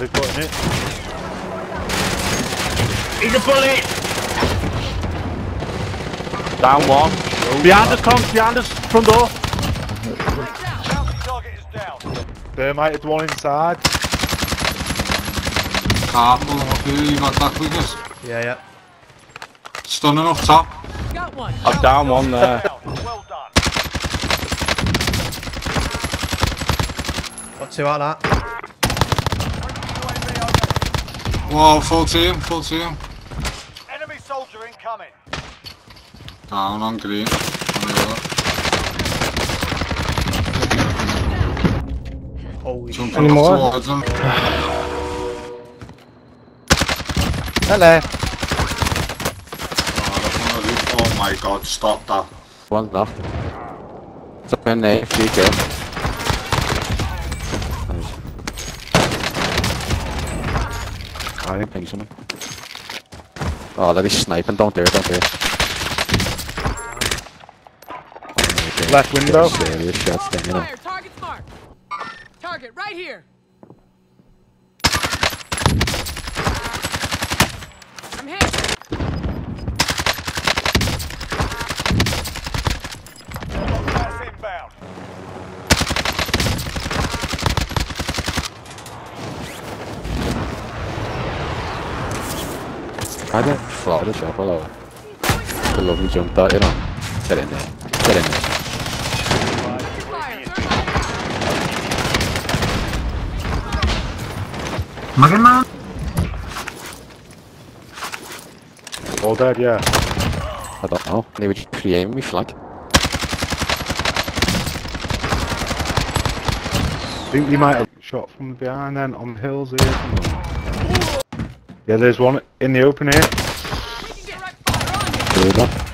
Body cutting it. He's a bullet! Down one. Behind us, Con, behind us, front door. Target is down. Thermite is one inside. Careful up here, you got that quickest. Yeah. Stunning up top. Got one. I'm down one there. Well done. Got two out of that. Whoa, full team, full team. Enemy soldier incoming. Down on green. On the other. Holy shit. Jumping Any up more? towards them. Hello. Oh my god, stop that. One's knocked. It's up in there, 3 kills. I didn't think something. Oh, that is sniping, don't dare. Left window. Serious shots down, you know. Fire. Target's marked. Target right here. I'm hit. Gas inbound. I didn't fly the shot, hello. The lovely jump that, you know. Get in there. Fire. Muggerman? All dead, yeah. I don't know. They were just pre-aiming me flank. I think you might have shot from behind then on the hills here. Yeah, there's one in the open here. We can get right fire on you. Good one.